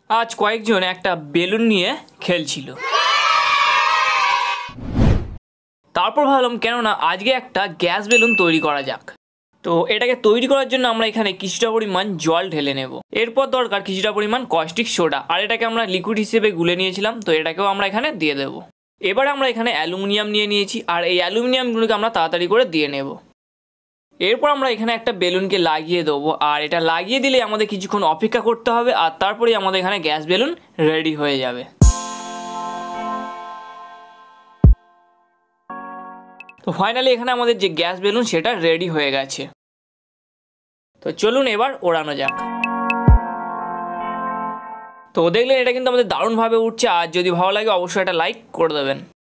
আজ কয়েকজন একটা বেলুন নিয়ে খেলছিল। তারপর ভাবলাম কেননা আজকে একটা গ্যাস বেলুন তৈরি করা যাক। তো এটাকে তৈরি করার জন্য আমরা এখানে কিছুটা পরিমাণ জল ঢেলে নেব। এরপর দরকার কিছুটা পরিমাণ কস্টিক সোডা, আর এটাকে আমরা লিকুইড হিসেবে গুলে নিয়েছিলাম, তো এটাকেও আমরা এখানে দিয়ে দেব। এবার আমরা এখানে অ্যালুমিনিয়াম নিয়ে নিয়েছি, আর এই অ্যালুমিনিয়ামগুলোকে আমরা তাড়াতাড়ি করে দিয়ে নেব। এরপর আমরা এখানে একটা বেলুনকে লাগিয়ে দেবো, আর এটা লাগিয়ে দিলে আমাদের কিছুক্ষণ অপেক্ষা করতে হবে, আর তারপরেই আমাদের এখানে গ্যাস বেলুন রেডি হয়ে যাবে। তো ফাইনালি এখানে আমাদের যে গ্যাস বেলুন সেটা রেডি হয়ে গেছে। তো চলুন এবার ওড়ানো যাক। তো দেখলেন এটা কিন্তু আমাদের দারুণভাবে উঠছে, আর যদি ভালো লাগে অবশ্যই একটা লাইক করে দেবেন।